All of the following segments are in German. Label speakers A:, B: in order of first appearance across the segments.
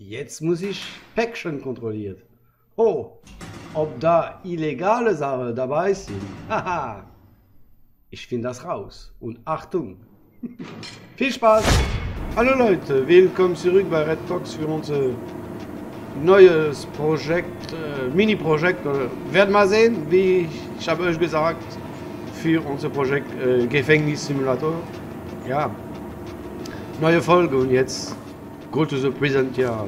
A: Jetzt muss ich Päckchen kontrolliert. Oh, ob da illegale Sachen dabei sind. Haha. Ich finde das raus. Und Achtung. Viel Spaß. Hallo Leute, willkommen zurück bei Redbox für unser neues Projekt, Mini-Projekt. Werden mal sehen, wie ich habe euch gesagt, für unser Projekt Gefängnissimulator. Ja, neue Folge und jetzt go to the present yard.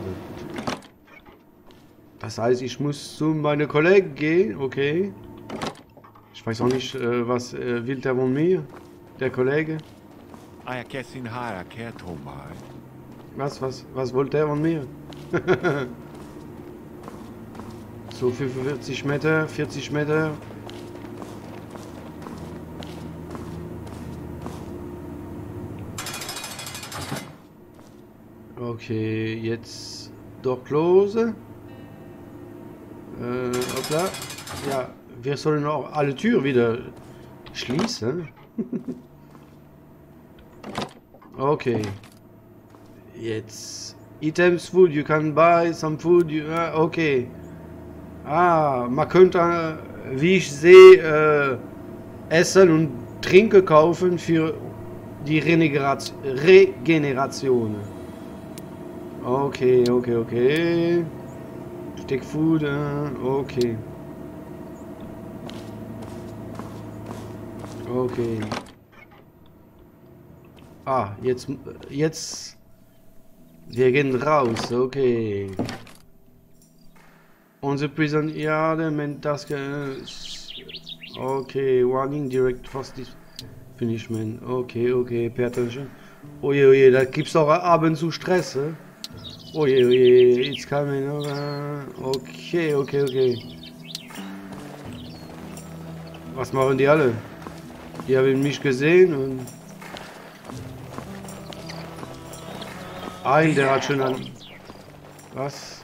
A: Das heißt, ich muss zu meinen Kollegen gehen, okay. Ich weiß auch nicht, was will der von mir, der Kollege. Was wollte er von mir? So 45 Meter, 40 Meter. Okay, jetzt doch close. Hoppla. Ja, wir sollen auch alle Türen wieder schließen. Okay. Jetzt. Items, food, you can buy some food. Okay. Ah, man könnte, wie ich sehe, Essen und Trinken kaufen für die Regeneration. Okay, okay, okay. Stick Food, okay. Okay. Ah, jetzt. Wir gehen raus, okay. Unsere Prison, ja, der das. Okay, warning direct fast Finishment. Okay, okay, Pertenchen. Oje, oje, da gibt's auch ab und zu Stress, Oje, oje, it's coming over. Okay, okay, okay. Was machen die alle? Die haben mich gesehen und... Ein, der hat schon an... Was?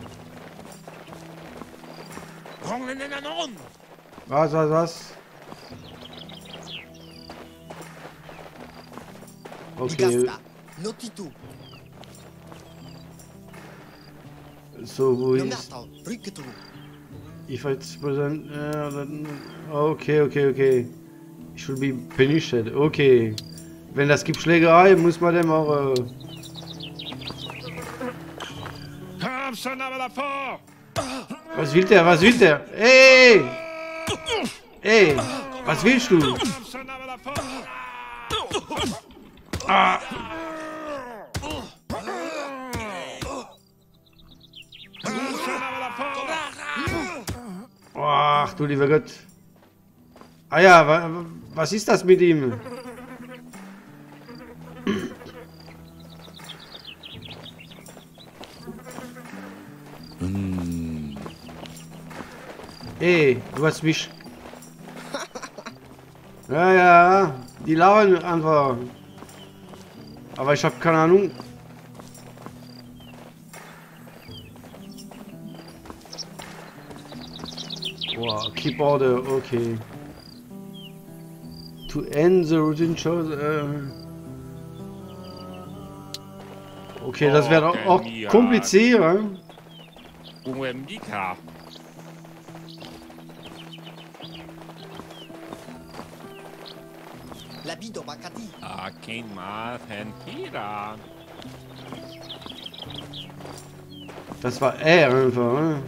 A: Was? Okay. So, wo ist... If it's present... okay, okay, okay. Ich should be punished. Okay. Wenn das gibt Schlägerei, muss man dem auch... Was will der? Was will der? Ey! Ey! Was willst du? Ah! Ach du lieber Gott. Ah ja, was ist das mit ihm? Ey, du hast mich... Ja, die lachen einfach. Aber ich habe keine Ahnung. Wow, keep order, okay. To end the routine shows. Okay, das wäre auch kompliziert. Das war einfach, ne?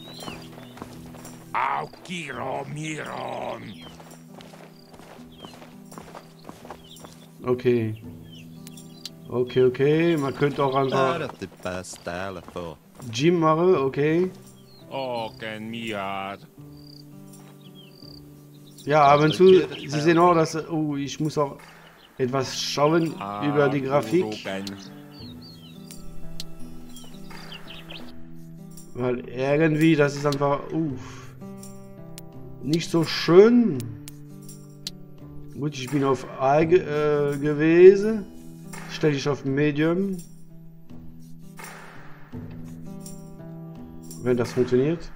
A: Okay. Okay, man könnte auch einfach Gym machen, okay. Ja, ab und zu, Sie sehen auch, dass... Oh, ich muss auch etwas schauen über die Grafik. Weil irgendwie, das ist einfach... nicht so schön. Gut, ich bin auf I gewesen. Stelle ich auf Medium. Wenn das funktioniert.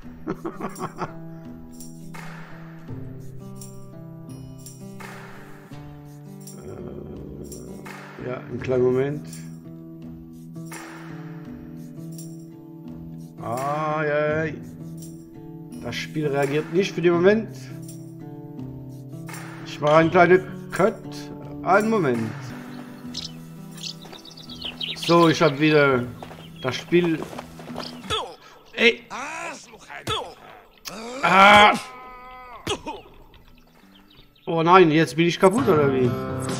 A: Ja, einen kleinen Moment. Spiel reagiert nicht für den Moment. Ich mache einen kleinen Cut. Einen Moment. So, ich habe wieder das Spiel. Ey! Ah! Oh nein, jetzt bin ich kaputt oder wie?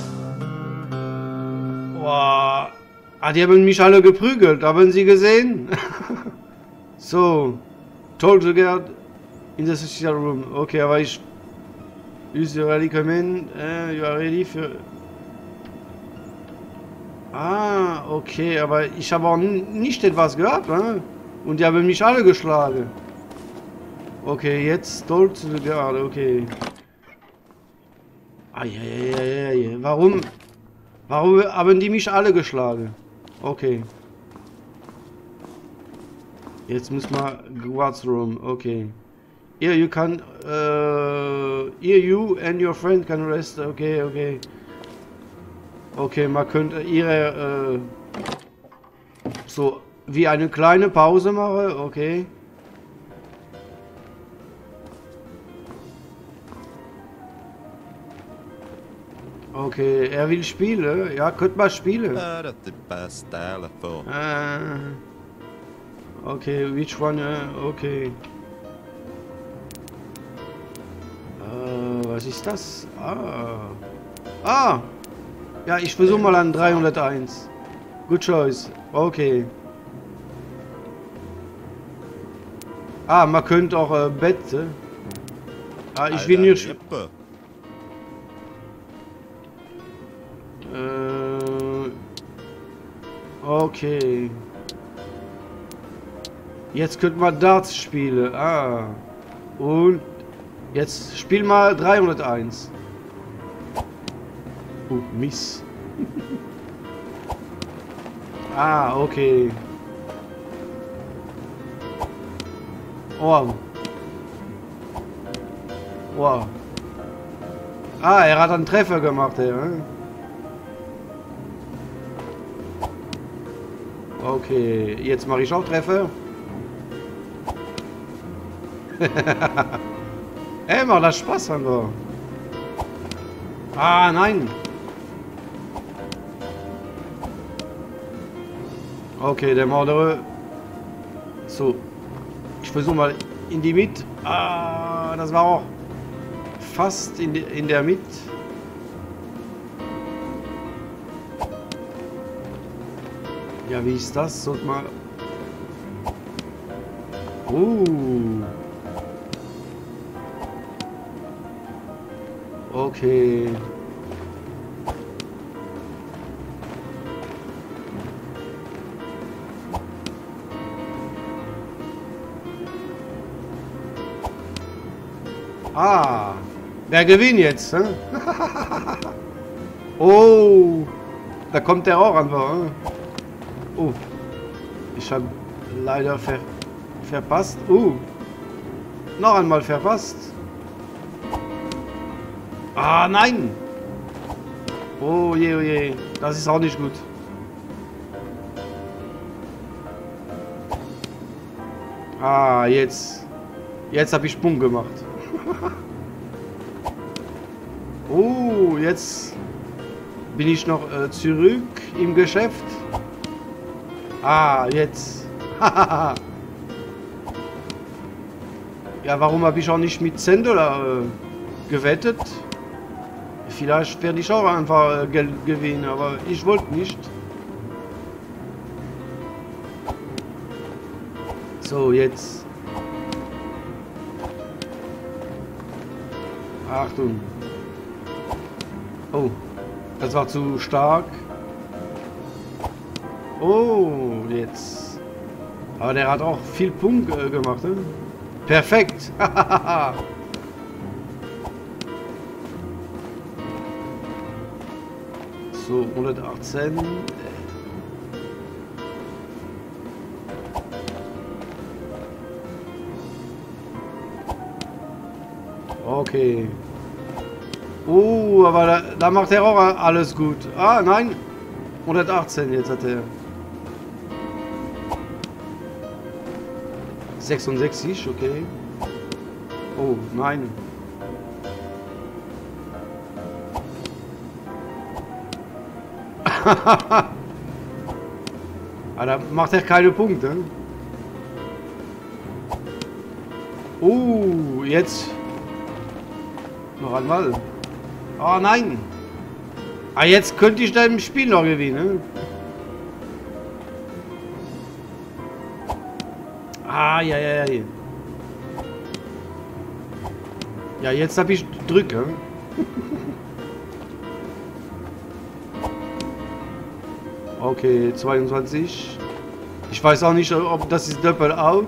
A: Boah. Ah, die haben mich alle geprügelt. Haben Sie gesehen? So. Told to get in the social room. Okay, aber ich... Is you ready come in? You are ready für... Ah, okay, aber ich habe auch nicht etwas gehört, ne? Und die haben mich alle geschlagen. Okay, jetzt told to the guard, okay. Eieieiei. Warum haben die mich alle geschlagen? Okay. Jetzt muss man Guards Room. Okay. Here you can here you and your friend can rest. Okay, okay. Okay, man könnte ihre so wie eine kleine Pause machen. Okay. Okay, er will spielen. Ja, könnte man spielen. Okay, which one? Okay. Was ist das? Ah! Ja, ich versuche mal an 301. Good choice. Okay. Ah, man könnte auch Bett. Ah, ich will nicht. Okay. Jetzt könnte man Darts spielen. Ah. Und jetzt spiel mal 301. Miss. Ah, okay. Wow. Wow. Ah, er hat einen Treffer gemacht, ja. Okay, jetzt mache ich auch Treffer. Ey, macht das Spaß an da. Ah, nein. Okay, der Mordere. So. Ich versuche mal in die Mitte. Ah, das war auch fast in der Mitte. Ja, wie ist das? Sollte mal. Okay. Ah, wer gewinnt jetzt? Hä? Oh, da kommt der auch an. Oh, ich habe leider verpasst. Noch einmal verpasst. Ah, nein. Oh je, das ist auch nicht gut. Ah, jetzt habe ich Punkt gemacht. Oh, jetzt bin ich noch zurück im Geschäft. Ah, jetzt. Ja, warum habe ich auch nicht mit Zendola gewettet? Vielleicht werde ich auch einfach Geld gewinnen, aber ich wollte nicht. So, jetzt. Achtung. Oh, das war zu stark. Oh, jetzt. Aber der hat auch viel Punkt gemacht. Ne? Perfekt. So, 118. Okay. Aber da macht er auch alles gut. Ah, nein. 118 jetzt hat er. 66, okay. Oh, nein. Aber da macht er keine Punkte. Jetzt. Noch einmal. Oh nein. Ah, jetzt könnte ich dann im Spiel noch gewinnen. Ah, ja. Ja, jetzt habe ich drücke. Okay, 22. Ich weiß auch nicht, ob das ist Double Out.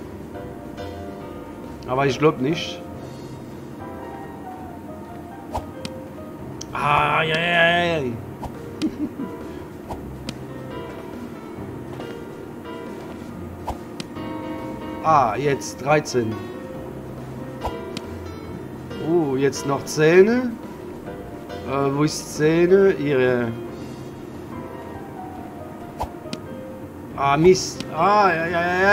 A: Aber ich glaube nicht. Ah, ja. Ah, jetzt 13. Jetzt noch Zähne. Wo ist Zähne? Ihre. Ah, Mist. Ah, ja.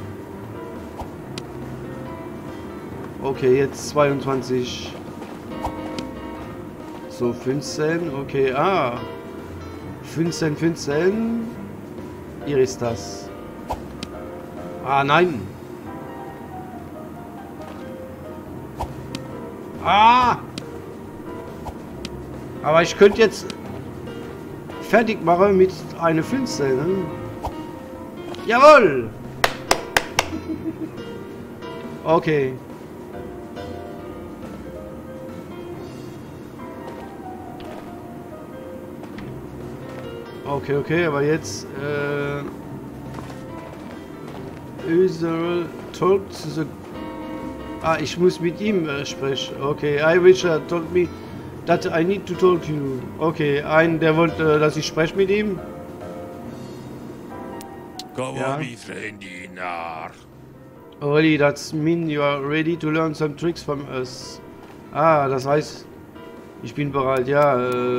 A: Okay, jetzt 22. So, 15. Okay, 15. Hier ist das. Ah, nein. Ah! Aber ich könnte jetzt fertig machen mit einer 15. Ne? Jawohl! Okay. Okay, aber jetzt Özerl talk to the... Ah, ich muss mit ihm sprechen. Okay, Richard told me that I need to talk to you. Okay, der wollte, dass ich spreche mit ihm. Ja. Already, that's mean you are ready to learn some tricks from us. Ah, das heißt, ich bin bereit, ja.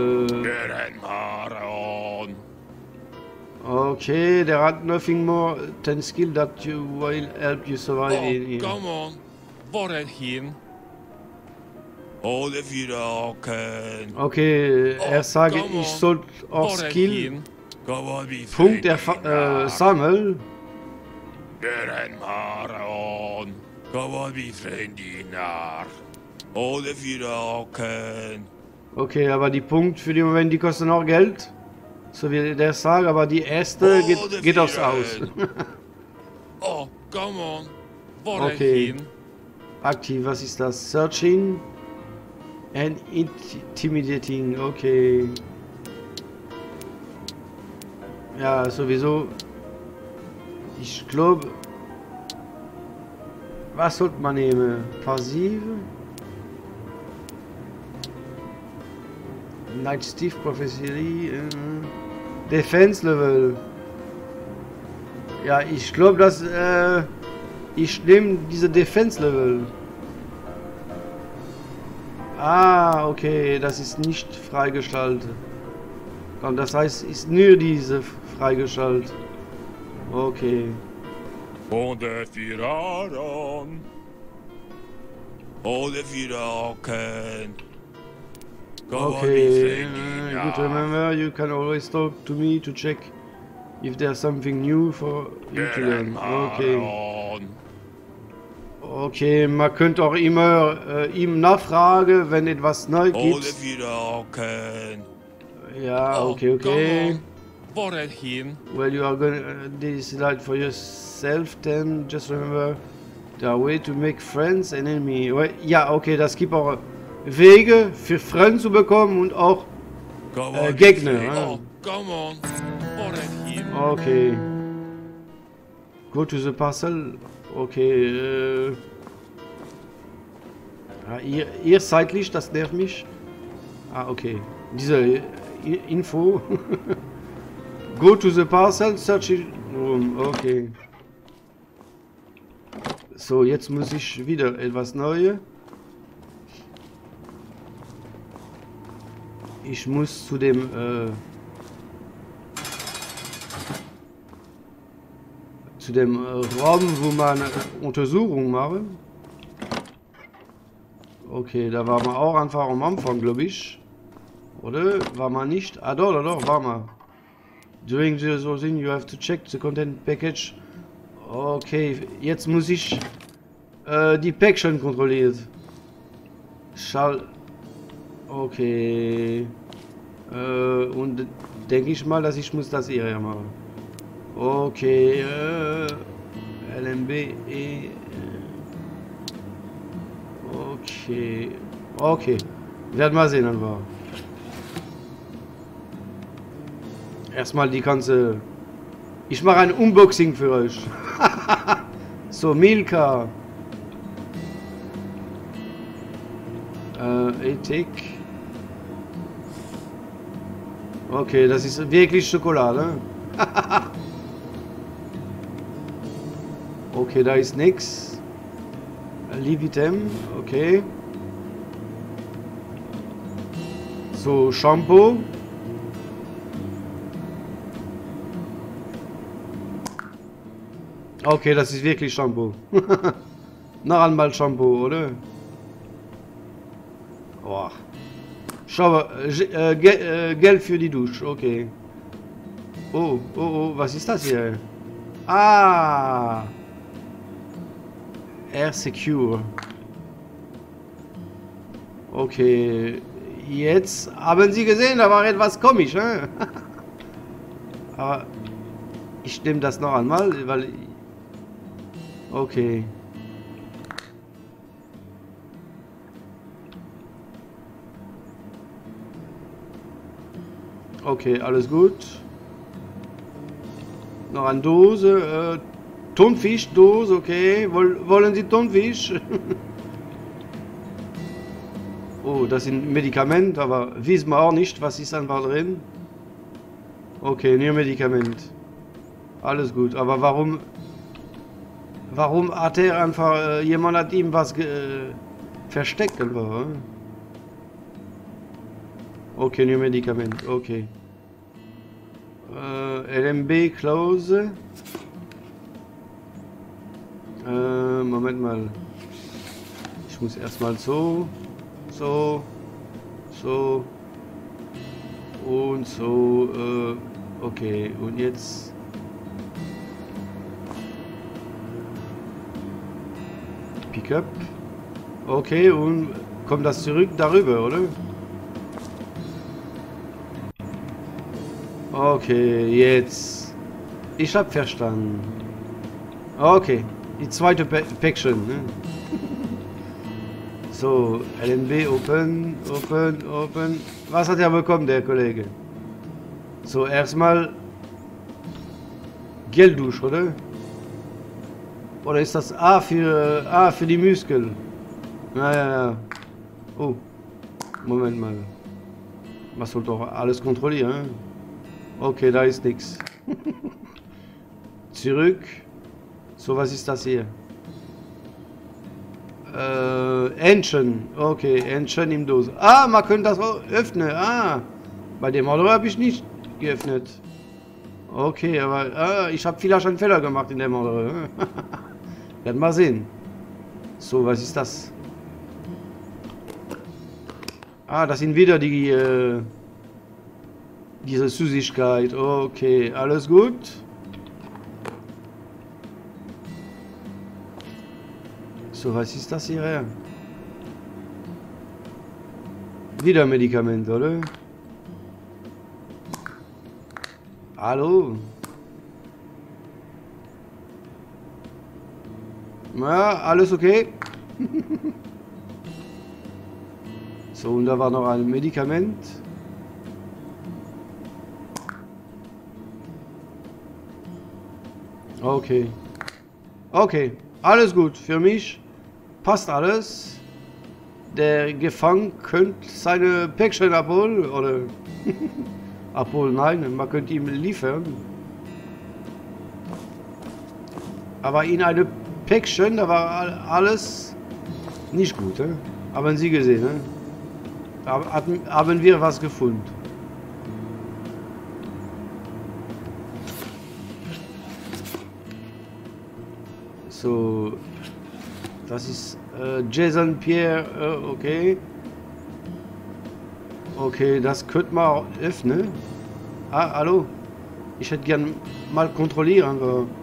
A: Okay, there are nothing more than skill that you will help you survive in.
B: Come on, wohin? Oder wieder
A: okay, er sagt, ich soll auch Skill Punkt sammeln. Okay, aber die Punkte für den Moment, die kosten auch Geld. So wie der sagt, aber die erste geht aufs Aus.
B: Oh, come on.
A: Okay. Aktiv, was ist das? Searching and intimidating. Okay. Ja, sowieso. Ich glaube. Was sollte man nehmen? Passiv. Night Steve Prophecy. Defense Level. Ja, ich glaube, dass ich nehme diese Defense Level. Ah, okay, das ist nicht freigeschaltet. Und das heißt, ist nur diese freigeschaltet. Okay.
B: Okay,
A: good. Remember, you can always talk to me to check if there's something new for you to learn. Okay. Okay, man könnte auch immer ihm nachfragen, wenn etwas neu gibt. Ja, okay. Well, you are gonna decide for yourself then. Just remember, there are ways to make friends and enemy. Ja, okay, das gibt auch Wege für Freunde zu bekommen und auch Gegner. Okay. Go to the parcel. Okay. Ihr seitlich, das nervt mich. Ah, okay. Diese Info. Go to the parcel, search room. Okay. So, jetzt muss ich wieder etwas Neues. Ich muss zu dem Raum, wo man Untersuchungen machen. Okay, da waren wir auch einfach am Anfang, glaube ich. Oder? War man nicht? Ah, doch, war man. During the thing you have to check the content package. Okay, jetzt muss ich die Päckchen kontrollieren. Okay. Und denke ich mal, dass ich muss das hier machen. Okay, LMB, okay. Okay. Werden wir sehen, einfach. Erstmal die ganze... Ich mache ein Unboxing für euch. So, Milka. Ethik. Okay, das ist wirklich Schokolade. Okay, da ist nix. Livitem, okay. So, Shampoo. Okay, das ist wirklich Shampoo. Noch einmal Shampoo, oder? Oh. Schau, Geld für die Dusche, okay. Oh, was ist das hier? Ah! Air Secure. Okay. Jetzt haben Sie gesehen, da war etwas komisch, ne? Aber ich nehme das noch einmal, weil... Okay. Okay, alles gut. Noch eine Dose. Thunfischdose, okay. Wollen Sie Thunfisch? Oh, das sind Medikamente, aber wissen wir auch nicht, was ist einfach drin. Okay, nur Medikament. Alles gut, aber warum hat er einfach, jemand hat ihm was versteckt einfach? Okay, nur Medikament, okay. LMB Close. Moment mal. Ich muss erstmal so und so, okay, und jetzt Pickup. Okay, und kommt das zurück darüber, oder? Okay, jetzt. Ich hab verstanden. Okay, die zweite Päckchen. Ne? So, LNB, open. Was hat er bekommen, der Kollege? So, erstmal Gelddusch, oder? Oder ist das A für die Muskeln? Ja. Oh, Moment mal. Man soll doch alles kontrollieren. Okay, da ist nichts. Zurück. So, was ist das hier? Entchen. Okay, Entchen im Dose. Ah, man könnte das auch öffnen. Ah, bei dem Auto habe ich nicht geöffnet. Okay, aber ich habe vielleicht einen Fehler gemacht in dem Auto. Werden wir sehen. So, was ist das? Ah, das sind wieder die diese Süßigkeit. Okay, alles gut. So, was ist das hier? Wieder Medikament, oder? Hallo? Ja, alles okay? So, und da war noch ein Medikament. Okay. Okay, alles gut für mich. Passt alles. Der Gefangene könnte seine Päckchen abholen, oder? Abholen, nein, man könnte ihm liefern. Aber in eine Päckchen, da war alles nicht gut, ne? Haben Sie gesehen, ne? Haben wir was gefunden. So, Das ist Jason Pierre, okay. Okay, das könnte man auch öffnen. Ah, hallo. Ich hätte gern mal kontrollieren.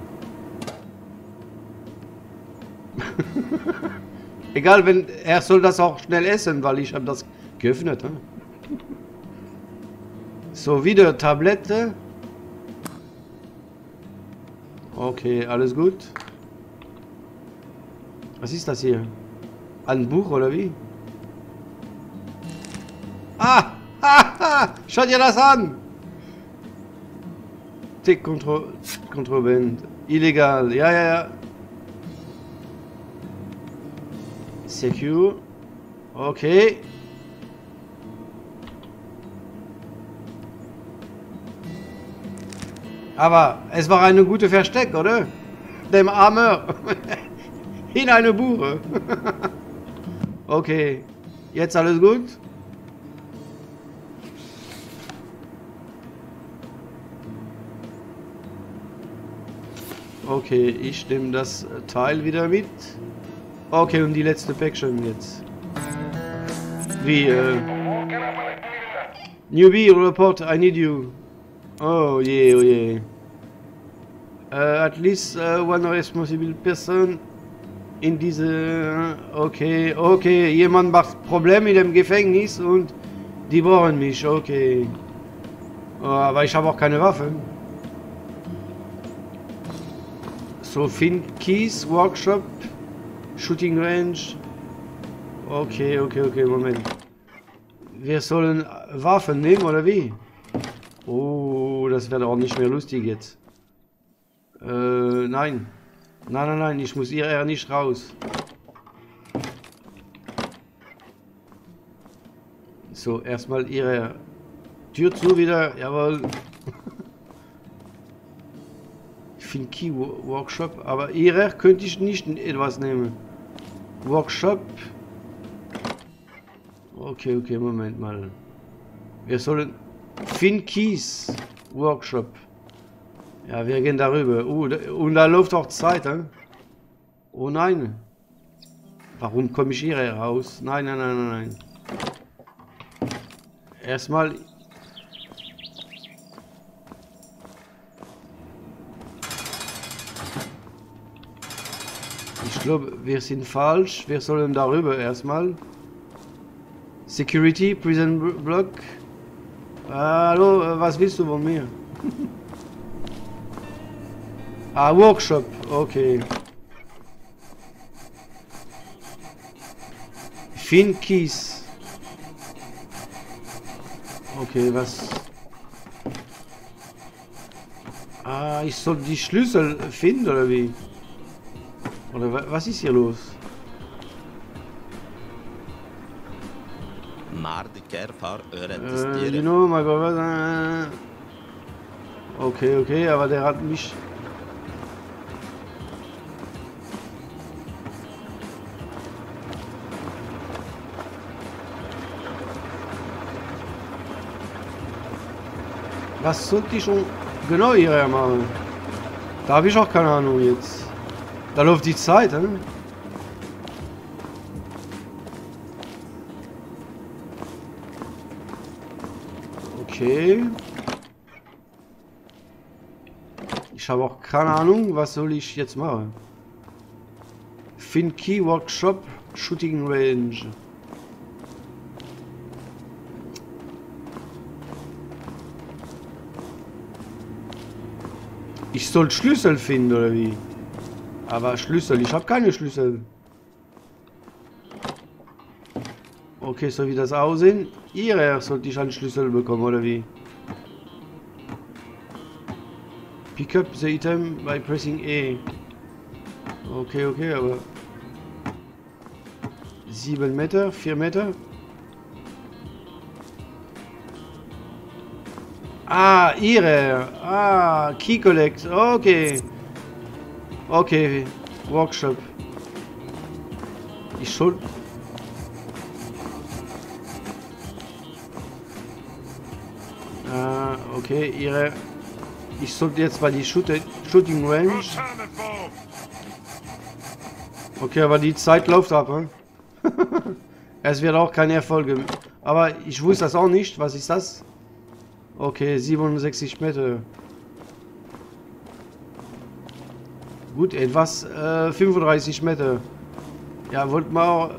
A: Egal, wenn er soll das auch schnell essen, weil ich habe das geöffnet. Hm? So, wieder Tablette. Okay, alles gut. Was ist das hier? Ein Buch oder wie? Ah! Schaut ihr das an! Tick Kontraband. Illegal. Ja, ja, ja. Secure. Okay. Aber es war eine gute Versteck, oder? Dem Armer. In eine Buche. Okay. Jetzt alles gut? Okay, ich nehme das Teil wieder mit. Okay, und die letzte Päckchen jetzt. Wie, Newbie, report, I need you. Oh je, oh je. At least one responsible person in diese... Okay, okay, jemand macht Probleme in dem Gefängnis und die brauchen mich, okay. Oh, aber ich habe auch keine Waffe. So, Finn Keys, Workshop, Shooting Range. Okay, okay, okay, Moment. Wir sollen Waffen nehmen, oder wie? Oh, das wäre auch nicht mehr lustig jetzt. Nein. Nein, nein, nein, ich muss hier nicht raus. So, erstmal ihre Tür zu wieder, jawohl. Finky Workshop, aber ihrer könnte ich nicht etwas nehmen. Workshop. Okay, okay, Moment mal. Wir sollen Finkys Workshop. Ja, wir gehen darüber. Und da läuft auch Zeit, hein? Oh nein. Warum komme ich hier raus? Nein, nein, nein, nein, nein. Erstmal. Ich glaube, wir sind falsch. Wir sollen darüber erstmal. Security, Prison Block. Hallo, was willst du von mir? Ah, Workshop. Okay. Finkys. Okay, was? Ah, ich soll die Schlüssel finden, oder wie? Oder was ist hier los? You know, my brother. Okay, okay, aber der hat mich. Was sollte ich schon genau hier machen? Da habe ich auch keine Ahnung jetzt. Da läuft die Zeit, ne? Okay. Ich habe auch keine Ahnung, was soll ich jetzt machen. Finky Workshop, Shooting Range. Ich soll Schlüssel finden, oder wie? Aber Schlüssel, ich habe keine Schlüssel. Okay, so wie das aussehen. Hier sollte ich einen Schlüssel bekommen, oder wie? Pick up the item by pressing E. Okay, okay, aber... 7 Meter, 4 Meter. Ah, ihre. Ah, Key Collect. Okay. Okay, Workshop. Ich soll... Ah, okay, ihre... Ich sollte jetzt mal die Shooting Range... Okay, aber die Zeit läuft ab, hm? Es wird auch keine Erfolge. Aber ich wusste das auch nicht. Was ist das? Okay, 67 Meter. Gut, etwas 35 Meter. Ja, wollten wir auch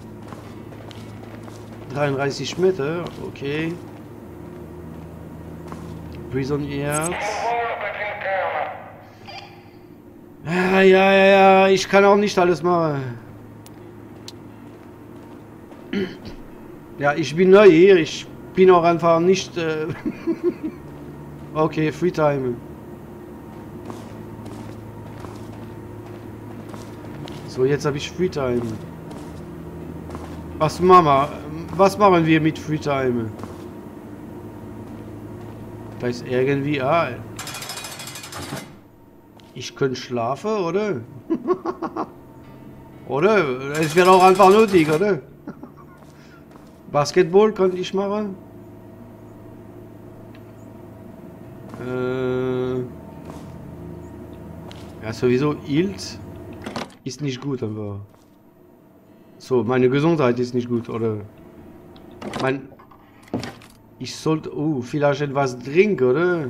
A: 33 Meter. Okay. Prison Yards. Ja. Ich kann auch nicht alles machen. Ja, ich bin neu hier. Ich bin auch einfach nicht... Okay, Freetime. So, jetzt habe ich Freetime. Was machen wir mit Freetime? Da ist irgendwie... Ah, ich könnte schlafen, oder? Oder? Es wird auch einfach nötig, oder? Basketball könnte ich machen. Ja, sowieso Ilt ist nicht gut, aber... So, meine Gesundheit ist nicht gut, oder? Ich sollte... vielleicht etwas trinken, oder?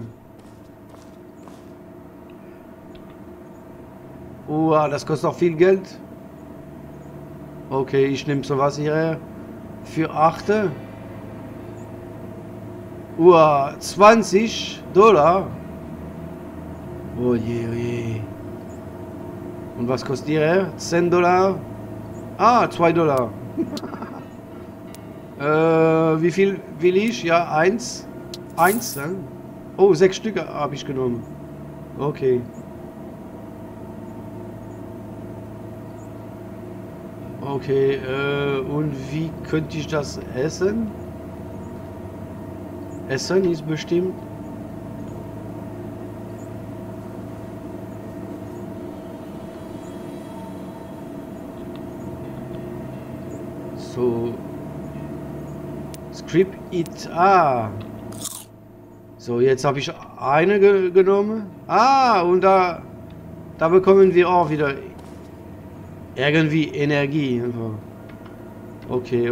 A: Das kostet auch viel Geld. Okay, ich nehme sowas hierher. Für 8. 20 $. Oh je. Und was kostet ihr? 10 $? Ah, 2 $. Wie viel will ich? Ja, 1. 1 dann. Oh, 6 Stück habe ich genommen. Okay. Okay, und wie könnte ich das essen? Essen ist bestimmt. So. Script it. Ah. So, jetzt habe ich eine genommen. Ah, und da bekommen wir auch wieder irgendwie Energie. Okay.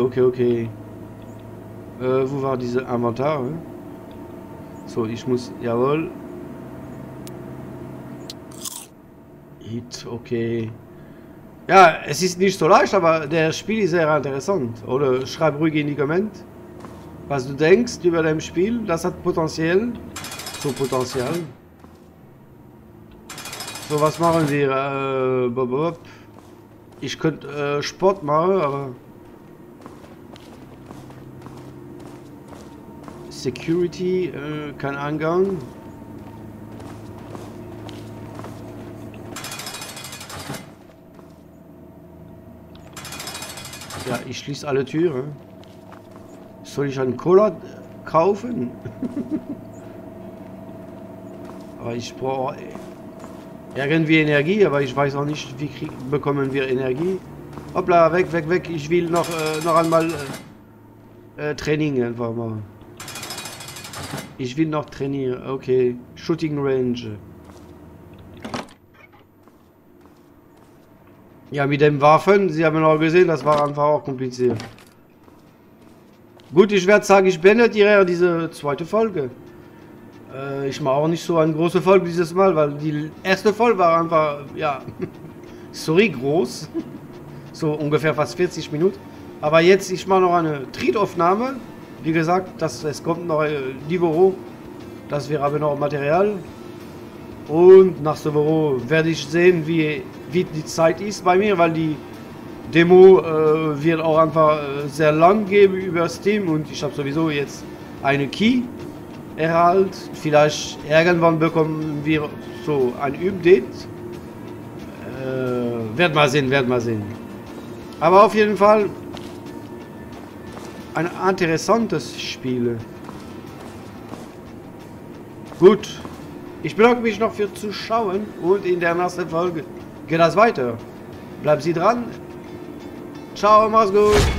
A: Wo war diese Inventar? So, ich muss... Jawohl. Hit, okay. Ja, es ist nicht so leicht, aber der Spiel ist sehr interessant. Oder schreib ruhig in die Kommentare, was du denkst über das Spiel. Das hat Potenzial. So, Potenzial. So, was machen wir? Ich könnte Sport machen, aber... Security, kein Eingang. Ja, ich schließe alle Türen. Soll ich einen Cola kaufen? Aber ich brauche irgendwie Energie, aber ich weiß auch nicht, wie bekommen wir Energie. Hoppla, weg. Ich will noch einmal Training einfach machen. Ich will noch trainieren. Okay. Shooting Range. Ja, mit den Waffen, Sie haben auch gesehen, das war einfach auch kompliziert. Gut, ich werde sagen, ich beende diese zweite Folge. Ich mache auch nicht so eine große Folge dieses Mal, weil die erste Folge war einfach, ja, sorry, groß. So ungefähr fast 40 Minuten. Aber jetzt, ich mache noch eine Trittaufnahme. Wie gesagt, es kommt noch die Woche. Das wäre aber noch Material. Und nach der Woche werde ich sehen, wie die Zeit ist bei mir, weil die Demo wird auch einfach sehr lang geben über Steam und ich habe sowieso jetzt eine Key erhalten. Vielleicht irgendwann bekommen wir so ein Update. Werd mal sehen. Aber auf jeden Fall ein interessantes Spiel. Gut. Ich bedanke mich noch für Zuschauen und in der nächsten Folge geht das weiter. Bleiben Sie dran. Ciao, mach's gut.